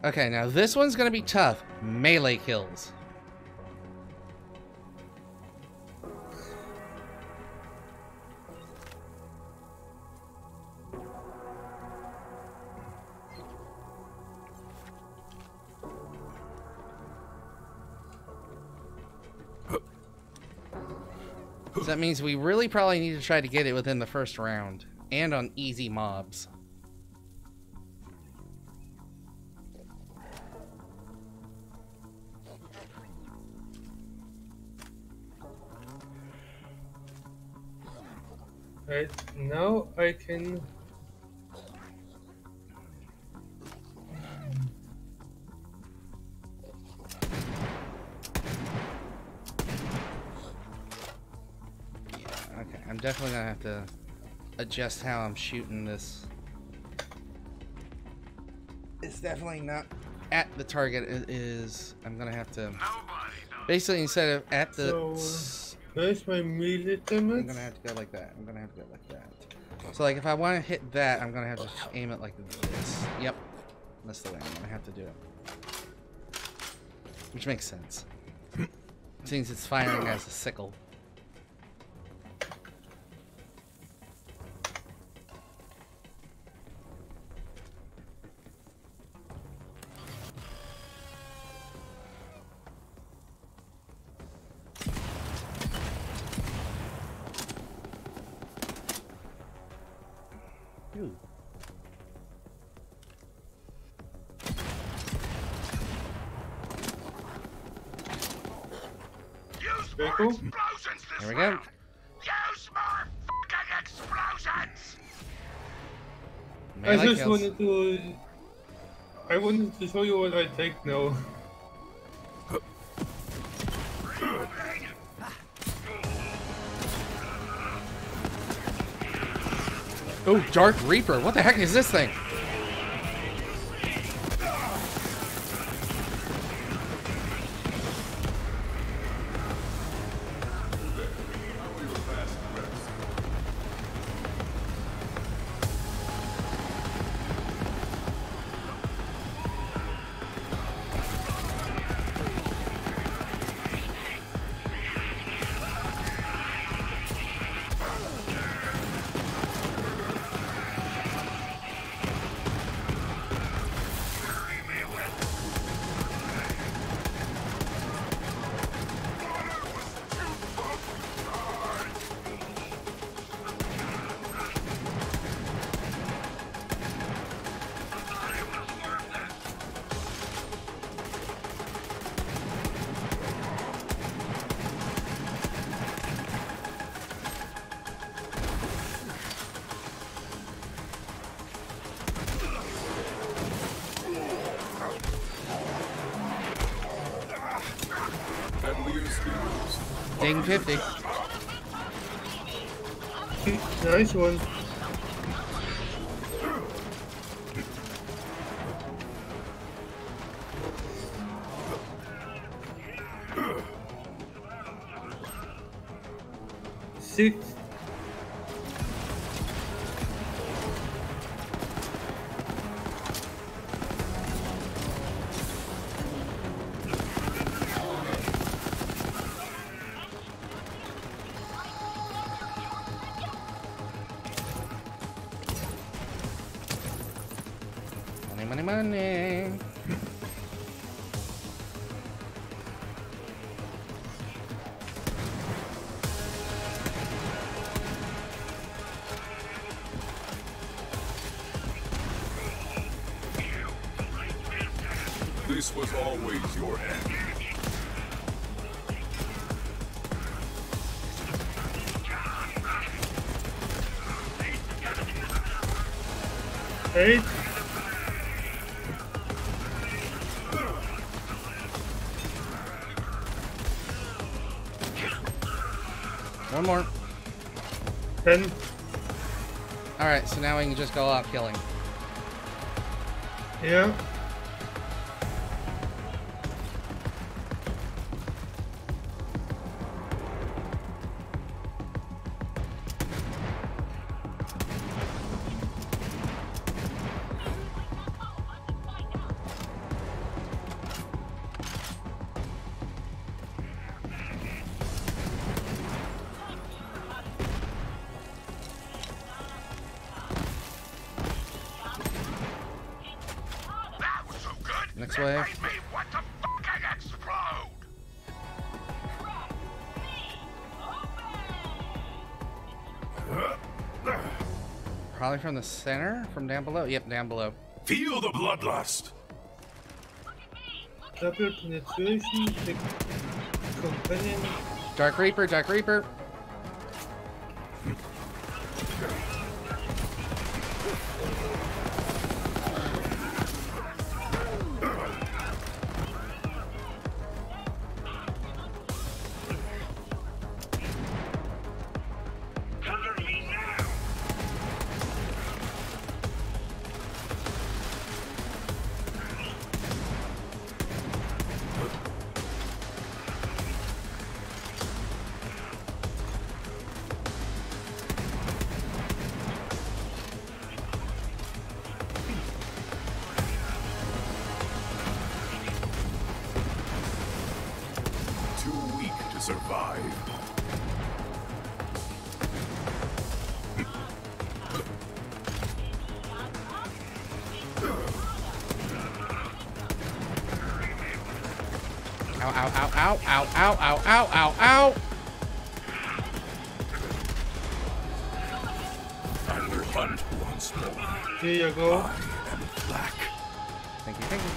Okay, now this one's gonna be tough. Melee kills. So that means we really probably need to try to get it within the first round. And on easy mobs. Right, now I can... Yeah, okay. I'm definitely gonna have to adjust how I'm shooting this. It's definitely not at the target. It is... I'm gonna have to... Basically, instead of at the... So, where's my melee damage? I'm gonna have to go like that. I'm gonna have to go like that. So, like, if I want to hit that, I'm gonna have to aim it like this. Yep. That's the way I'm gonna have to do it. Which makes sense. Since it's firing as a sickle. Ooh. Very cool. Here we go. Use more fucking explosions! I Melee just kills. wanted to show you what I take now. Oh, Dark Reaper. What the heck is this thing? Ding 50. Nice one. Six. Money, money, money. This was always your end. Eight. One more. 10. Alright, so now we can just go out killing. Yeah. Next wave. Make me want to fucking explode! Probably from the center, from down below. Yep, down below. Feel the bloodlust. Double penetration, the companion. Dark Reaper, Dark Reaper. Cover me now! Too weak to survive. Ow, ow, ow, ow, ow, ow, ow, ow, ow, ow. I will hunt once more. Here you go. I am black. Thank you, thank you.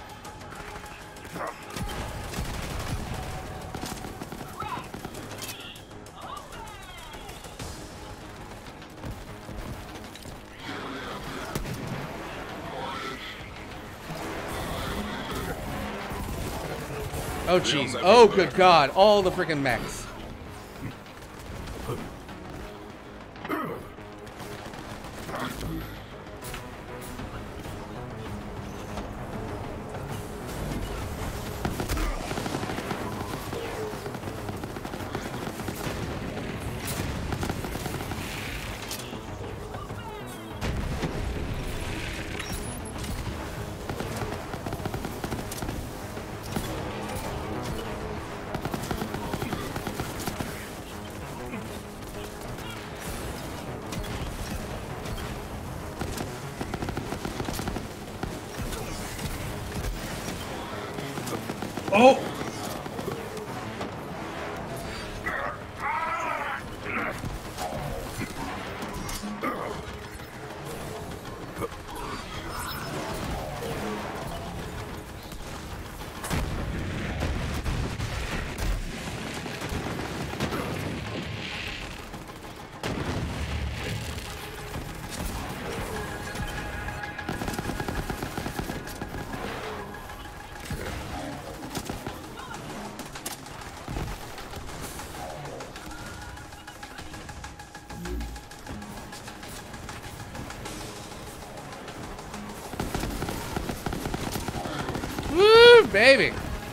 Oh jeez. Oh good god. All the freaking mechs. Oh! Woo, baby.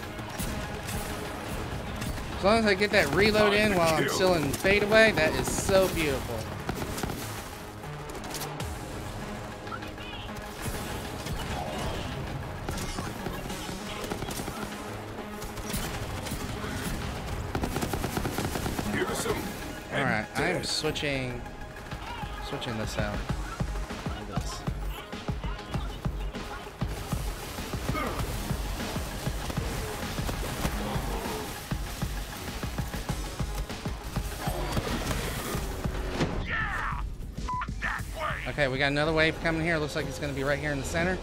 As long as I get that reload in while I'm still in fadeaway, that is so beautiful. Here's some. Alright, I am switching this out. Look at this. Yeah! Fuck that way! Okay, we got another wave coming here. Looks like it's going to be right here in the center.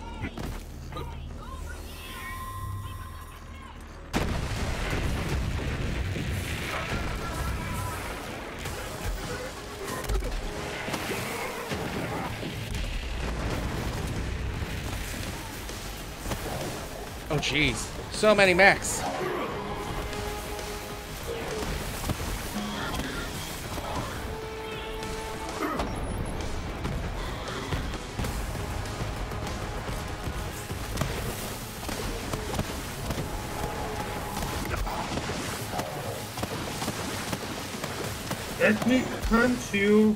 Oh, jeez. So many mechs. Let me punch you.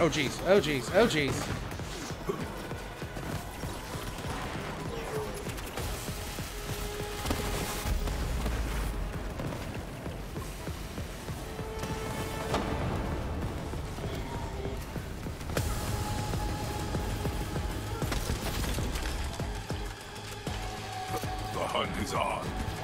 Oh jeez. Oh jeez. Oh jeez. The hunt is on.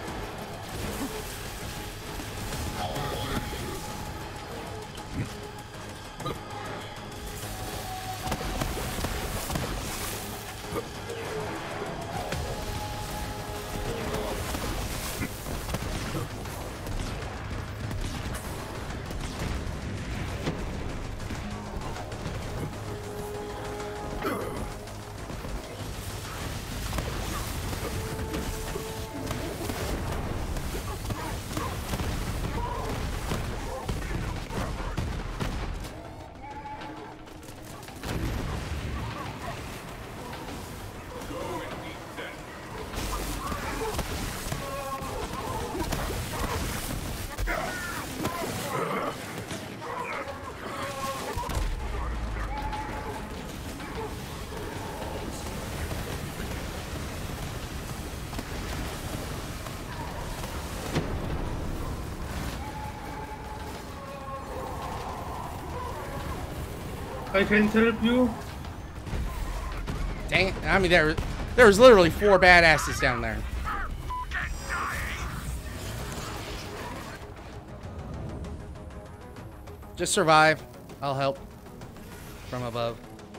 I can help you. Dang it. I mean, there was literally 4 badasses down there. Just survive. I'll help from above.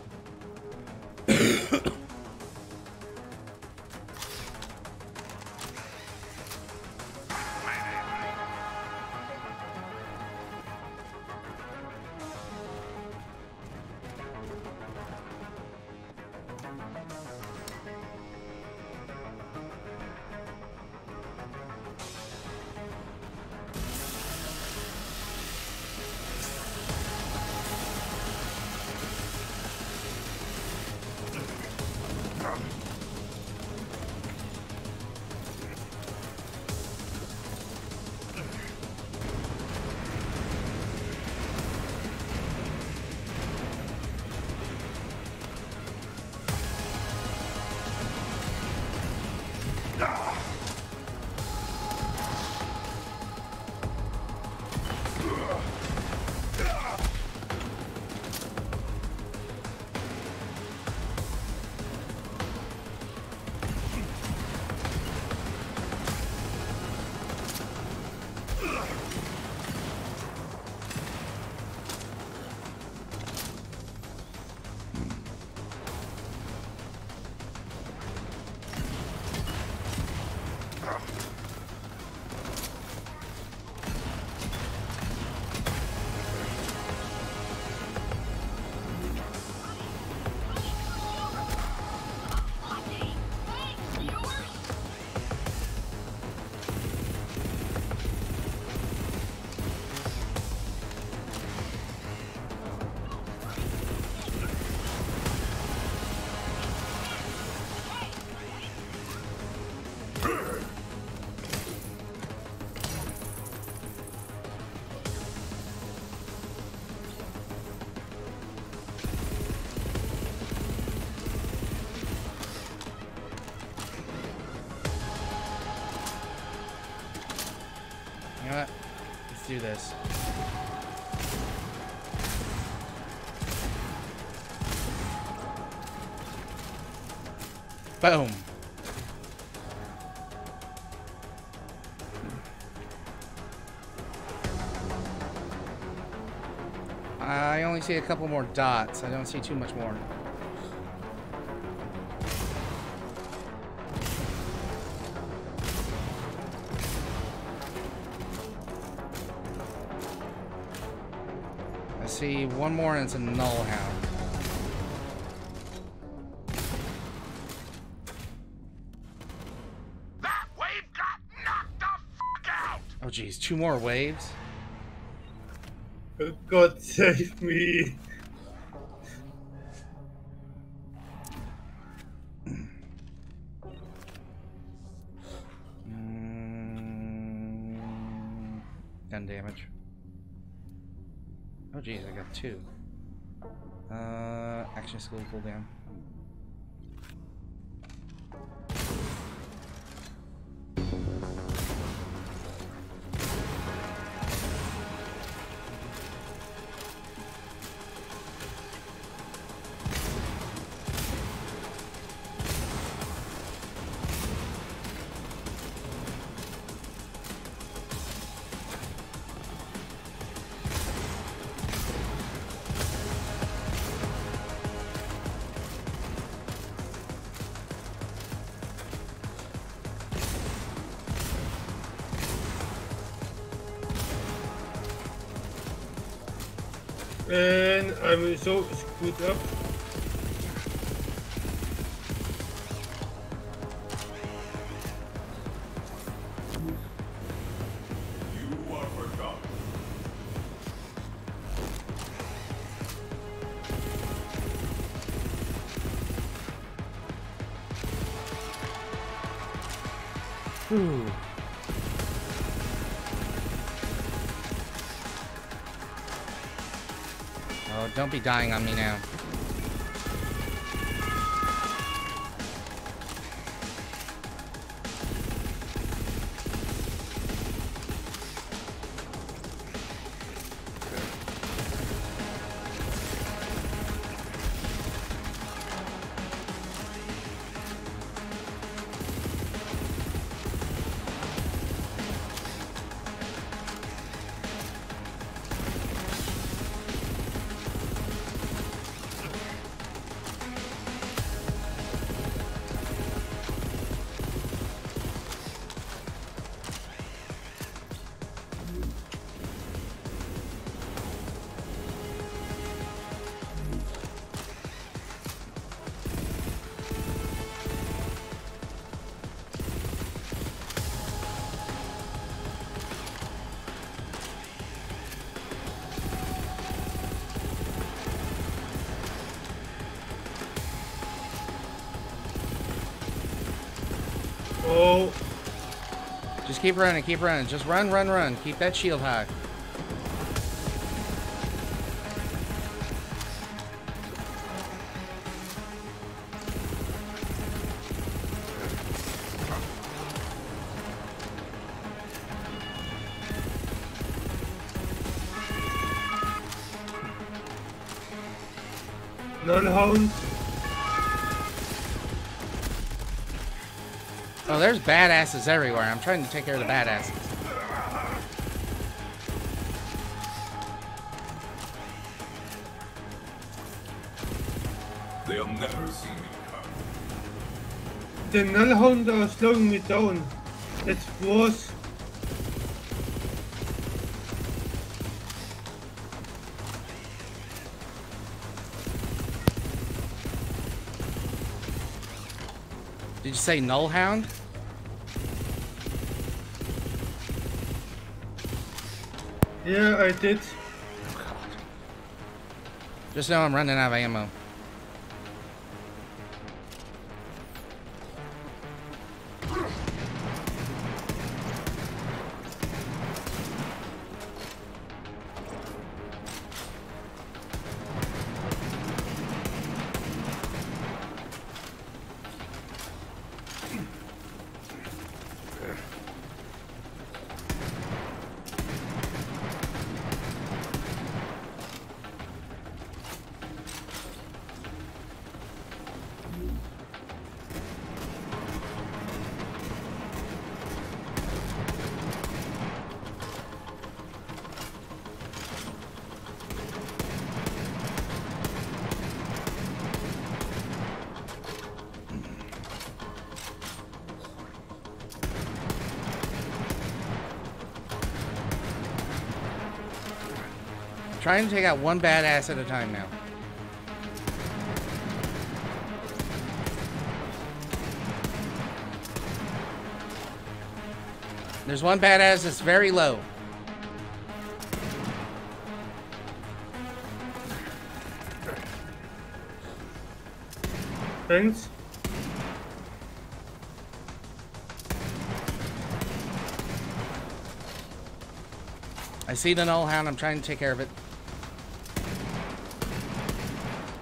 You know what? Let's do this. Boom. I only see a couple more dots. I don't see too much more. I see one more and it's a null hound. That wave got knocked the fuck out! Oh geez, 2 more waves? God save me. Gun damage. Oh geez, I got 2. Action skill cooldown. And I'm so screwed up. You are forgotten. Whew. Oh, don't be dying on me now. Oh, Just keep running, keep running. Just run, run, run. Keep that shield high. Nullhound. Oh, there's badasses everywhere. I'm trying to take care of the badasses. They'll never see me come. The Nullhound are slowing me down. That's worse. Did you say Nullhound? Yeah, I did. Oh, God. Just know I'm running out of ammo. Trying to take out one badass at a time now. There's one badass that's very low. Thanks. I see the Nullhound. I'm trying to take care of it.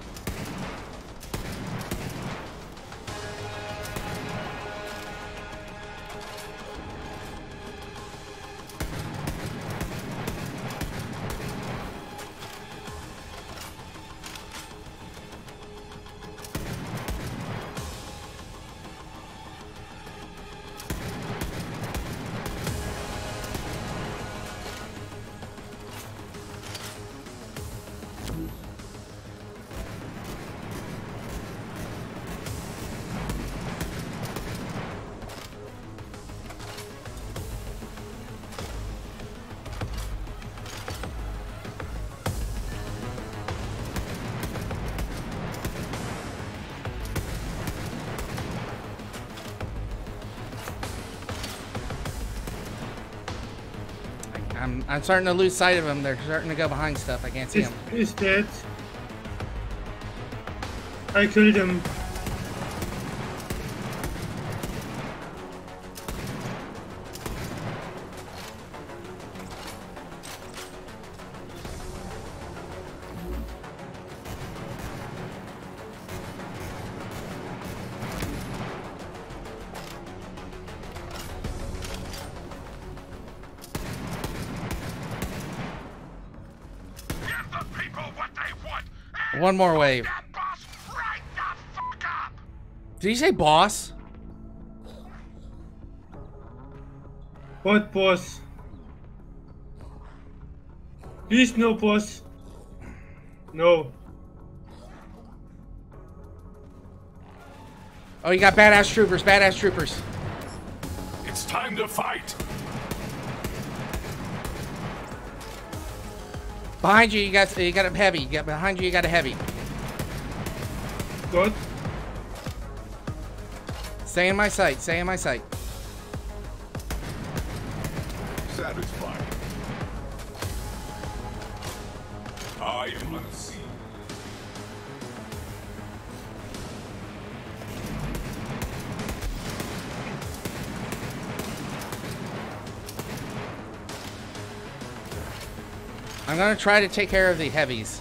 I'm starting to lose sight of them. They're starting to go behind stuff. I can't see them. Is dead. I killed him. Give the people what they want. And One more wave. that boss right the fuck up. Did he say boss? What boss? Please no boss. No. Oh, you got badass troopers. Badass troopers. It's time to fight. Behind you, you got a heavy. You got behind you, you got a heavy. Good. Stay in my sight. Stay in my sight. Satisfied. I am unseen. I'm gonna try to take care of the heavies.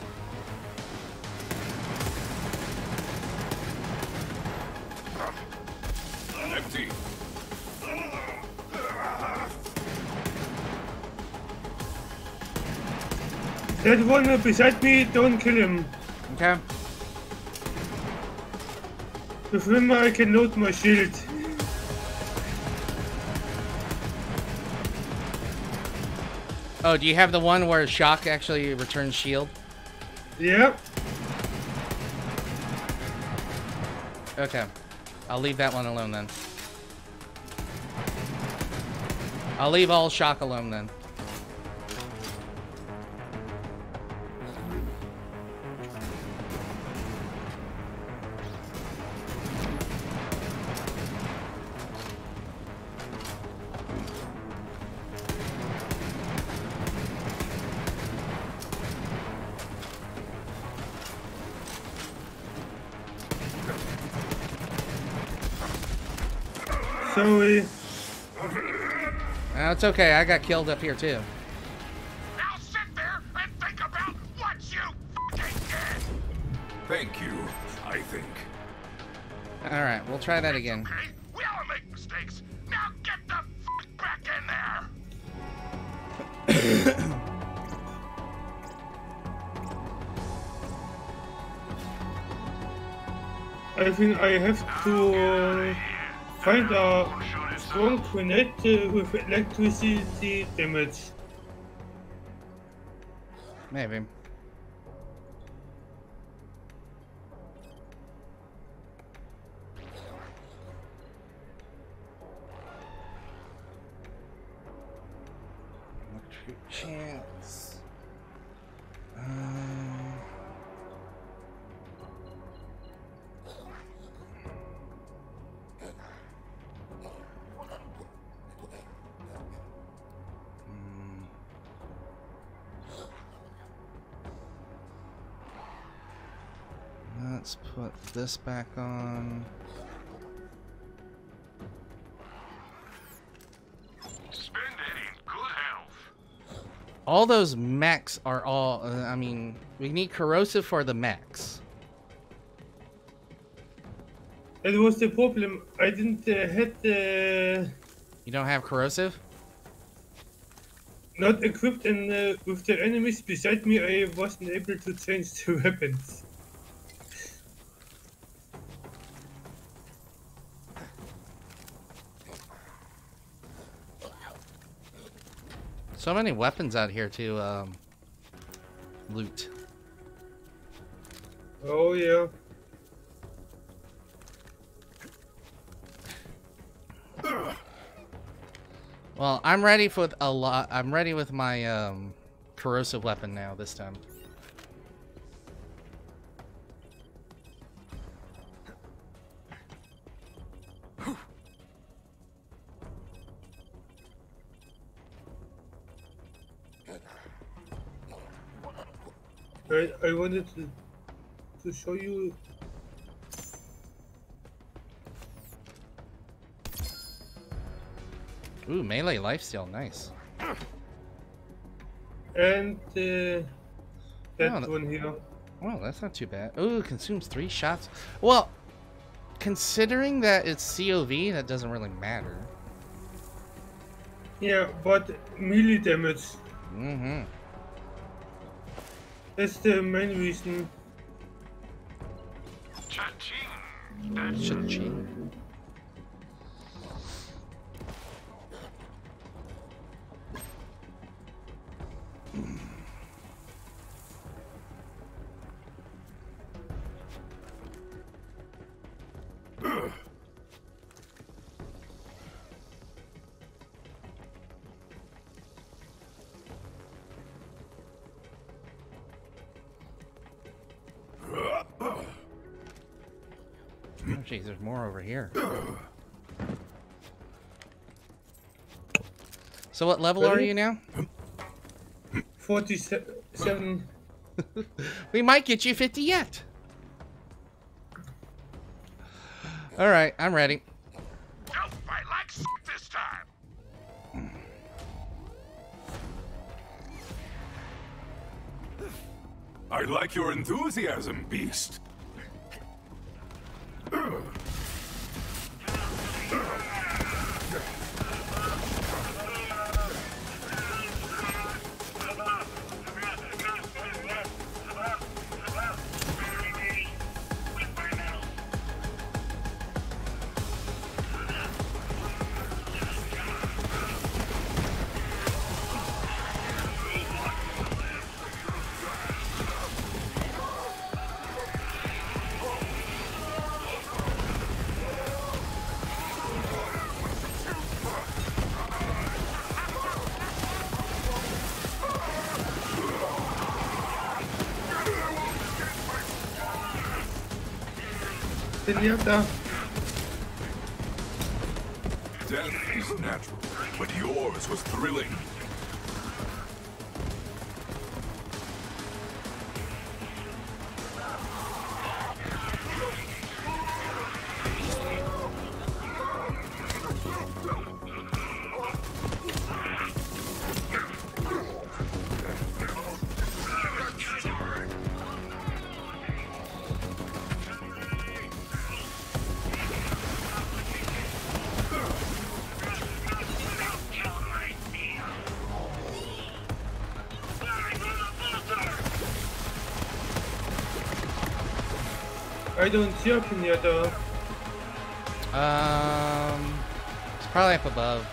Empty. That one beside me, don't kill him. Okay. Remember, I can load my shield. Oh, do you have the one where shock actually returns shield? Yeah. Okay. I'll leave that one alone then. I'll leave all shock alone then. Sorry. It's okay. I got killed up here too. Now sit there and think about what you fucking did. Thank you, I think. All right, we'll try that again. Okay, we all make mistakes. Now get the fuck back in there. I think I have to find a strong grenade with electricity damage. Maybe. Electric chance. Let's put this back on. Spend it in good health. All those mechs are all, I mean, we need corrosive for the mechs. That was the problem. I didn't had You don't have corrosive? not equipped, and with the enemies beside me, I wasn't able to change the weapons. So many weapons out here to loot. Oh yeah. Well, I'm ready for a lot. I'm ready with my corrosive weapon now this time. I wanted to show you. Ooh, melee lifesteal, nice. And that Oh, one here. Well, that's not too bad. Ooh, consumes 3 shots. Well, considering that it's COV, that doesn't really matter. Yeah, but melee damage Mm-hmm. is the main reason. Cha-ching. That's Cha-ching. Oh, jeez, there's more over here. So what level are Ready? you now? 47. We might get you 50 yet. All right, I'm ready. Don't fight like this time. I like your enthusiasm, beast. Pinata. Death is natural, but yours was thrilling. I don't see a pinata. It's probably up above.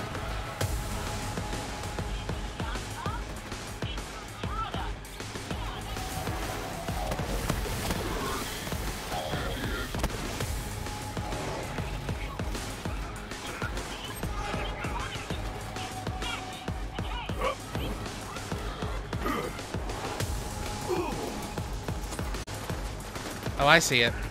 Oh, I see it.